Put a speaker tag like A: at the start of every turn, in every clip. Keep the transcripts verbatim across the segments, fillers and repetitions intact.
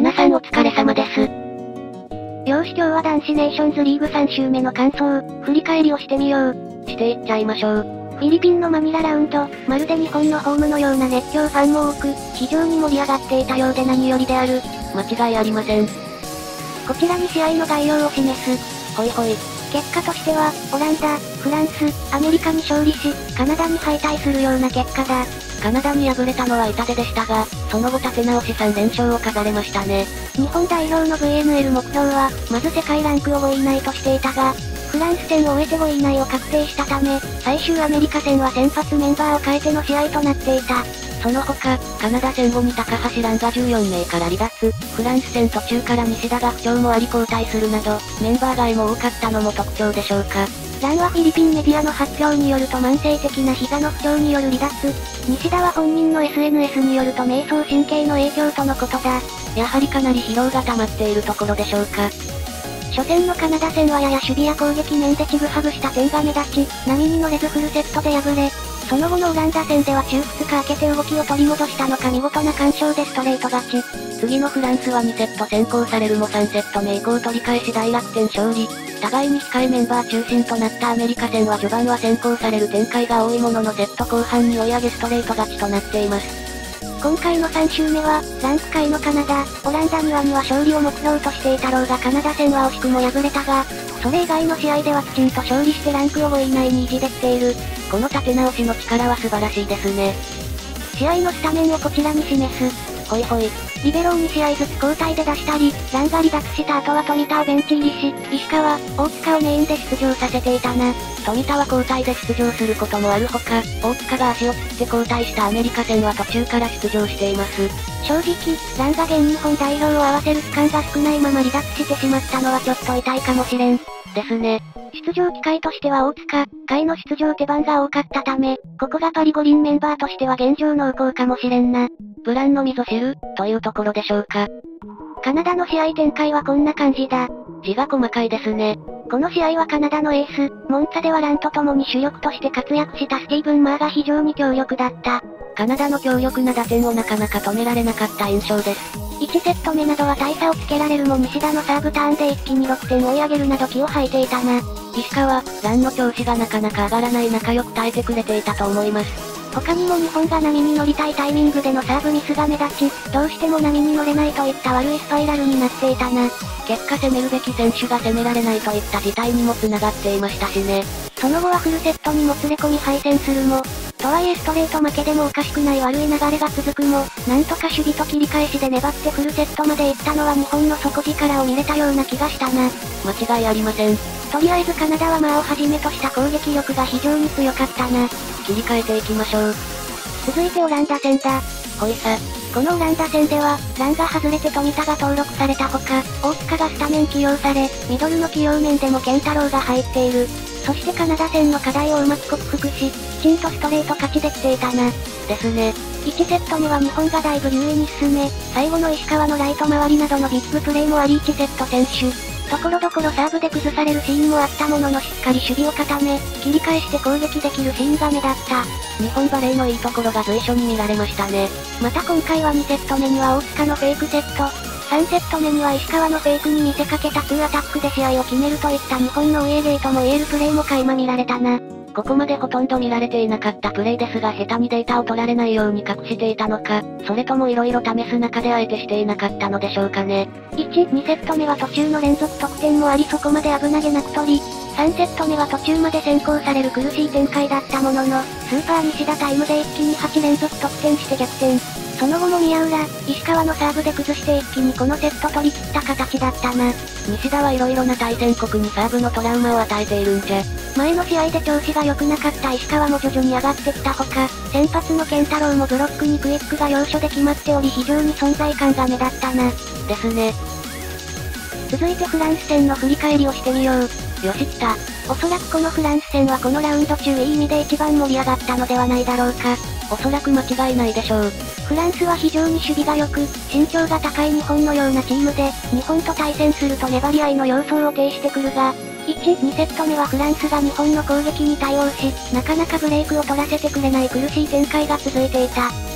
A: 皆さんお疲れ様です。
B: よーし今日は男子ネーションズリーグさん週目の感想、振り返りをしてみよう。
A: していっちゃいましょう。
B: フィリピンのマニララウンド、まるで日本のホームのような熱狂ファンも多く、非常に盛り上がっていたようで何よりである。
A: 間違いありません。
B: こちらに試合の概要を示す。
A: ほいほい。
B: 結果としては、オランダ、フランス、アメリカに勝利し、カナダに敗退するような結果だ。
A: カナダに敗れたのは痛手でしたが、その後立て直しさん連勝を飾れましたね。
B: 日本代表の ブイエヌエル 目標は、まず世界ランクをごい以内としていたが、フランス戦を終えてごい以内を確定したため、最終アメリカ戦は先発メンバーを変えての試合となっていた。
A: その他、カナダ戦後に高橋藍がじゅうよんめいから離脱、フランス戦途中から西田が不調もあり交代するなど、メンバー替えも多かったのも特徴でしょうか。
B: 藍はフィリピンメディアの発表によると慢性的な膝の不調による離脱、西田は本人の エスエヌエス によると迷走神経の影響とのことだ。
A: やはりかなり疲労が溜まっているところでしょうか。
B: 初戦のカナダ戦はやや守備や攻撃面でちぐはぐした点が目立ち、波に乗れずフルセットで敗れ、その後のオランダ戦では週ふつか空けて動きを取り戻したのか見事な完勝でストレート勝ち。
A: 次のフランスはにセット先行されるもさんセット目以降取り返し大逆転勝利。互いに控えメンバー中心となったアメリカ戦は序盤は先行される展開が多いもののセット後半に追い上げストレート勝ちとなっています。
B: 今回のさん週目は、ランク下位のカナダ、オランダにはには勝利を目標としていたろうがカナダ戦は惜しくも敗れたが、それ以外の試合ではきちんと勝利してランクをごい以内に維持できている。
A: この立て直しの力は素晴らしいですね。
B: 試合のスタメンをこちらに示す。
A: ほいほい。
B: リベロをに試合ずつ交代で出したり、ランが離脱した後は富田をベンチ入りし、石川、大塚をメインで出場させていたな。
A: 富田は交代で出場することもあるほか、大塚が足をつって交代したアメリカ戦は途中から出場しています。
B: 正直、ランが現日本代表を合わせる期間が少ないまま離脱してしまったのはちょっと痛いかもしれん。
A: ですね。
B: 出場機会としては大塚、下位の出場手番が多かったため、ここがパリ五輪メンバーとしては現状濃厚かもしれんな。
A: ブランの溝知る、というところでしょうか。
B: カナダの試合展開はこんな感じだ。
A: 字が細かいですね。
B: この試合はカナダのエース、モンツァではランと共に主力として活躍したスティーブン・マーが非常に強力だった。
A: カナダの強力な打線をなかなか止められなかった印象です。
B: いちセット目などは大差をつけられるも西田のサーブターンで一気にろくてん追い上げるなど気を吐いていたな。
A: 石川、ランの調子がなかなか上がらない中よく耐えてくれていたと思います。
B: 他にも日本が波に乗りたいタイミングでのサーブミスが目立ち、どうしても波に乗れないといった悪いスパイラルになっていたな。
A: 結果攻めるべき選手が攻められないといった事態にも繋がっていましたしね。
B: その後はフルセットにもつれ込み敗戦するも、とはいえストレート負けでもおかしくない悪い流れが続くも、なんとか守備と切り返しで粘ってフルセットまで行ったのは日本の底力を見れたような気がしたな。
A: 間違いありません。
B: とりあえずカナダはマーをはじめとした攻撃力が非常に強かったな。
A: 切り替えていきましょう。
B: 続いてオランダ戦だ。
A: ほいさ。
B: このオランダ戦では、ランが外れて富田が登録されたほか、大塚がスタメン起用され、ミドルの起用面でも健太郎が入っている。そしてカナダ戦の課題をうまく克服し、きちんとストレート勝ちできていたな。
A: ですね。
B: いちセット目は日本がだいぶ優位に進め、最後の石川のライト回りなどのビッグプレーもありいちセット先取。ところどころサーブで崩されるシーンもあったもののしっかり守備を固め、切り返して攻撃できるシーンが目立った。
A: 日本バレーのいいところが随所に見られましたね。
B: また今回はにセット目には大塚のフェイクセット、さんセット目には石川のフェイクに見せかけたツーアタックで試合を決めるといった日本のお家芸とも言えるプレーも垣間見られたな。
A: ここまでほとんど見られていなかったプレイですが下手にデータを取られないように隠していたのか、それとも色々試す中であえてしていなかったのでしょうかね。
B: いち、にセット目は途中の連続得点もありそこまで危なげなく取り、さんセット目は途中まで先行される苦しい展開だったものの、スーパー西田タイムで一気にはち連続得点して逆転。その後も宮浦、石川のサーブで崩して一気にこのセット取り切った形だったな。
A: 西田は色々な対戦国にサーブのトラウマを与えているんじゃ。
B: 前の試合で調子が良くなかった石川も徐々に上がってきたほか、先発の健太郎もブロックにクイックが要所で決まっており非常に存在感が目立ったな。
A: ですね。
B: 続いてフランス戦の振り返りをしてみよう。
A: よし来た。
B: おそらくこのフランス戦はこのラウンド中いい意味で一番盛り上がったのではないだろうか。
A: おそらく間違いないでしょう。
B: フランスは非常に守備が良く、身長が高い日本のようなチームで、日本と対戦すると粘り合いの様相を呈してくるが、いち、にセット目はフランスが日本の攻撃に対応し、なかなかブレイクを取らせてくれない苦しい展開が続いていた。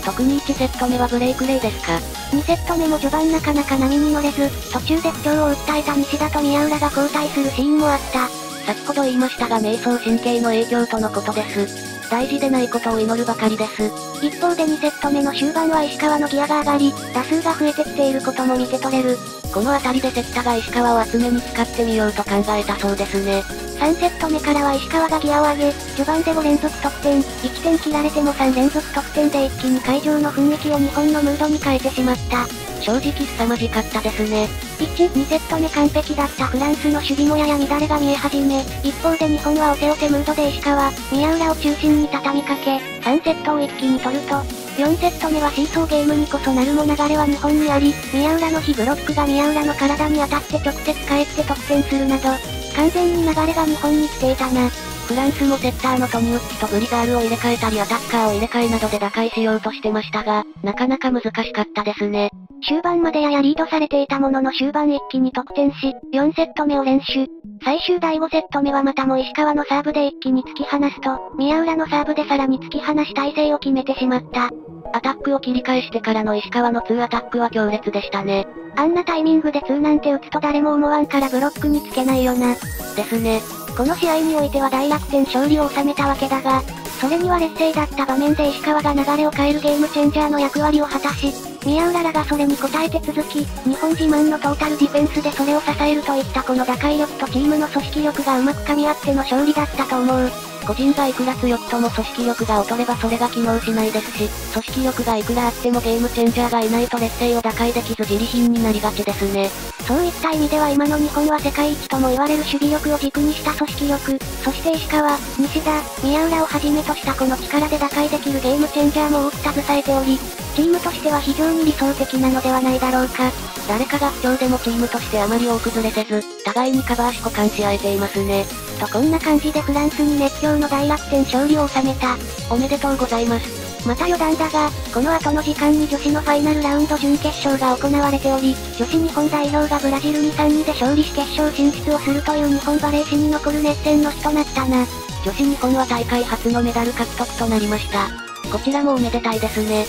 A: 特にいちセット目はブレイクレイですか。
B: にセット目も序盤なかなか波に乗れず、途中で不調を訴えた西田と宮浦が交代するシーンもあった。
A: 先ほど言いましたが迷走神経の影響とのことです。大事でないことを祈るばかりです。
B: 一方でにセット目の終盤は石川のギアが上がり、打数が増えてきていることも見て取れる。
A: この辺りで関田が石川を厚めに使ってみようと考えたそうですね。
B: さんセット目からは石川がギアを上げ、序盤でご連続得点、いちてん切られてもさん連続得点で一気に会場の雰囲気を日本のムードに変えてしまった。
A: 正直凄まじかったですね。
B: いち、にセット目完璧だったフランスの守備もやや乱れが見え始め、一方で日本はおせおせムードで石川、宮浦を中心に畳みかけ、さんセットを一気に取ると、よんセット目はシーソーゲームにこそなるも流れは日本にあり、宮浦の非ブロックが宮浦の体に当たって直接返って得点するなど、完全に流れが日本に来ていたな。
A: フランスもセッターのトニウッチとブリザールを入れ替えたりアタッカーを入れ替えなどで打開しようとしてましたが、なかなか難しかったですね。
B: 終盤までややリードされていたものの終盤一気に得点し、よんセット目を連取。最終だいごセット目はまたも石川のサーブで一気に突き放すと、宮浦のサーブでさらに突き放し体勢を決めてしまった。
A: アタックを切り返してからの石川のツーアタックは強烈でしたね。
B: あんなタイミングでツーなんて打つと誰も思わんからブロックにつけないよな。
A: ですね。
B: この試合においては大楽天勝利を収めたわけだが、それには劣勢だった場面で石川が流れを変えるゲームチェンジャーの役割を果たし、宮浦らがそれに応えて続き、日本自慢のトータルディフェンスでそれを支えるといったこの打開力とチームの組織力がうまく噛み合っての勝利だったと思う。
A: 個人がいくら強くとも組織力が劣ればそれが機能しないですし、組織力がいくらあってもゲームチェンジャーがいないと劣勢を打開できず自利品になりがちですね。
B: そういった意味では今の日本は世界一とも言われる守備力を軸にした組織力、そして石川、西田、宮浦をはじめとしたこの力で打開できるゲームチェンジャーも多く携えており、チームとしては非常に理想的なのではないだろうか。
A: 誰かが不調でもチームとしてあまり大崩れせず、互いにカバーし互換し合えていますね。
B: とこんな感じでフランスに熱狂の大楽天勝利を収めた。
A: おめでとうございます。
B: また余談だが、この後の時間に女子のファイナルラウンド準決勝が行われており、女子日本代表がブラジルにたいさんで勝利し決勝進出をするという日本バレー史に残る熱戦の日となったな。
A: 女子日本は大会初のメダル獲得となりました。こちらもおめでたいですね。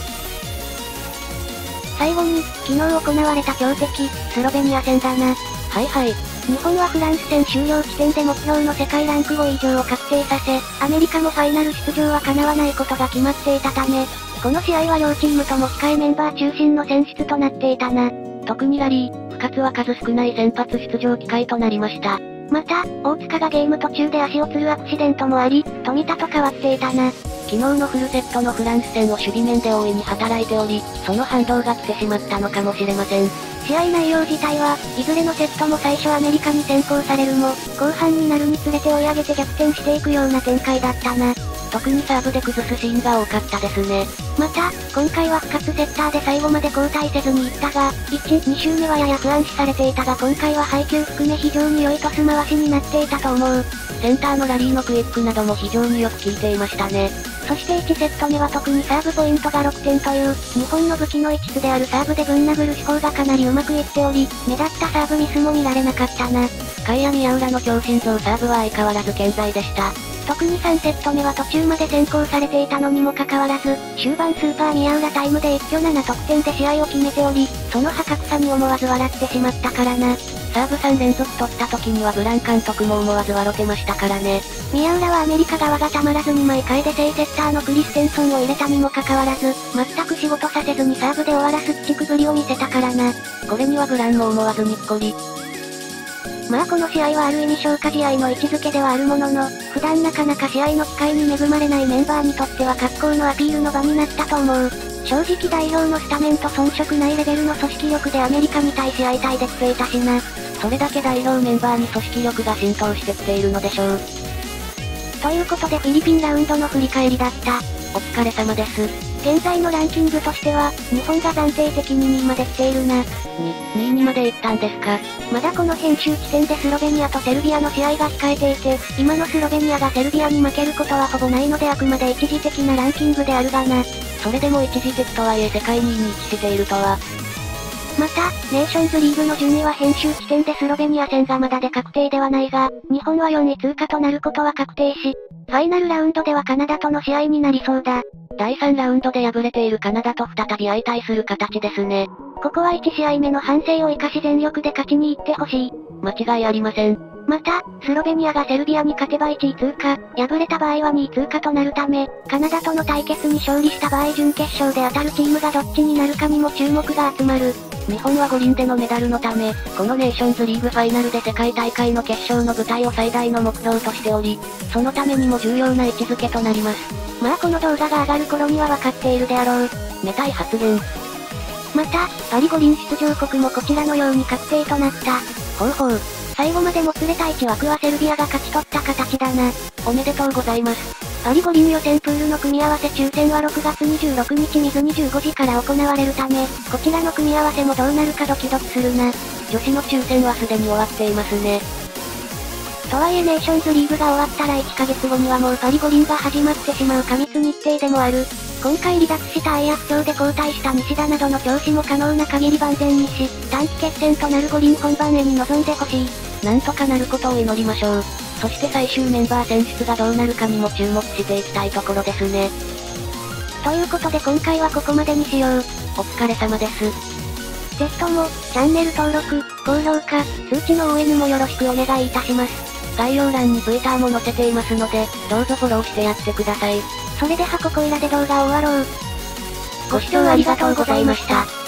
B: 最後に、昨日行われた強敵、スロベニア戦だな。
A: はいはい。
B: 日本はフランス戦終了地点で目標の世界ランクご以上を確定させ、アメリカもファイナル出場は叶わないことが決まっていたため、この試合は両チームとも控えメンバー中心の選出となっていたな。
A: 特にラリー、不活は数少ない先発出場機会となりました。
B: また、大塚がゲーム途中で足をつるアクシデントもあり、富田と変わっていたな。
A: 昨日のフルセットのフランス戦を守備面で大いに働いており、その反動が来てしまったのかもしれません。
B: 試合内容自体は、いずれのセットも最初アメリカに先行されるも、後半になるにつれて追い上げて逆転していくような展開だったな。
A: 特にサーブで崩すシーンが多かったですね。
B: また、今回は不活セッターで最後まで交代せずにいったが、いち、に周目はやや不安視されていたが今回は配球含め非常に良いトス回しになっていたと思う。
A: センターのラリーのクイックなども非常によく効いていましたね。
B: そしていちセット目は特にサーブポイントがろくてんという、日本の武器の一つであるサーブでぶん殴る手法がかなりうまくいっており、目立ったサーブミスも見られなかったな。
A: 甲斐や宮浦の強心臓サーブは相変わらず健在でした。
B: 特にさんセット目は途中まで先行されていたのにもかかわらず、終盤スーパー宮浦タイムで一挙なな得点で試合を決めており、その破格さに思わず笑ってしまったからな。
A: サーブさん連続取った時にはブラン監督も思わず笑ってましたからね。
B: 宮浦はアメリカ側がたまらずに枚替えで正セッターのクリステンソンを入れたにもかかわらず、全く仕事させずにサーブで終わらす鬼畜ぶりを見せたからな。
A: これにはブランも思わずにっこり。
B: まあこの試合はある意味消化試合の位置づけではあるものの、普段なかなか試合の機会に恵まれないメンバーにとっては格好のアピールの場になったと思う。正直代表のスタメンと遜色ないレベルの組織力でアメリカに対し相対できていたしな。
A: それだけ代表メンバーに組織力が浸透してきているのでしょう。
B: ということでフィリピンラウンドの振り返りだった。
A: お疲れ様です。
B: 現在のランキングとしては、日本が暫定的ににいまで来ているな。
A: に、にいにまで行ったんですか。
B: まだこの編集地点でスロベニアとセルビアの試合が控えていて、今のスロベニアがセルビアに負けることはほぼないのであくまで一時的なランキングであるがな。
A: それでも一時的とはいえ世界にいに位置しているとは。
B: また、ネーションズリーグの順位は編集地点でスロベニア戦がまだで確定ではないが、日本はよんい通過となることは確定し、ファイナルラウンドではカナダとの試合になりそうだ。
A: だいさんラウンドで敗れているカナダと再び相対する形ですね。
B: ここはいち試合目の反省を生かし全力で勝ちに行ってほしい。
A: 間違いありません。
B: また、スロベニアがセルビアに勝てばいちい通過、敗れた場合はにい通過となるため、カナダとの対決に勝利した場合準決勝で当たるチームがどっちになるかにも注目が集まる。
A: 日本は五輪でのメダルのため、このネーションズリーグファイナルで世界大会の決勝の舞台を最大の目標としており、そのためにも重要な位置づけとなります。
B: まあこの動画が上がる頃には分かっているであろう。
A: めたい発言。
B: また、パリ五輪出場国もこちらのように確定となった。
A: ほうほう。
B: 最後までもつれたいち枠はセルビアが勝ち取った形だな。
A: おめでとうございます。
B: パリ五輪予選プールの組み合わせ抽選はろくがつにじゅうろくにち水にじゅうごじから行われるため、こちらの組み合わせもどうなるかドキドキするな。
A: 女子の抽選はすでに終わっていますね。
B: とはいえネーションズリーグが終わったらいっかげつごにはもうパリ五輪が始まってしまう過密日程でもある。今回離脱した愛圧強で交代した西田などの調子も可能な限り万全にし、短期決戦となる五輪本番へに臨んでほしい。
A: なんとかなることを祈りましょう。そして最終メンバー選出がどうなるかにも注目していきたいところですね。
B: ということで今回はここまでにしよう。
A: お疲れ様です。
B: ぜひとも、チャンネル登録、高評価、通知の オーエヌ もよろしくお願いいたします。
A: 概要欄に Twitter も載せていますので、どうぞフォローしてやってください。
B: それではここいらで動画を終わろう。
A: ご視聴ありがとうございました。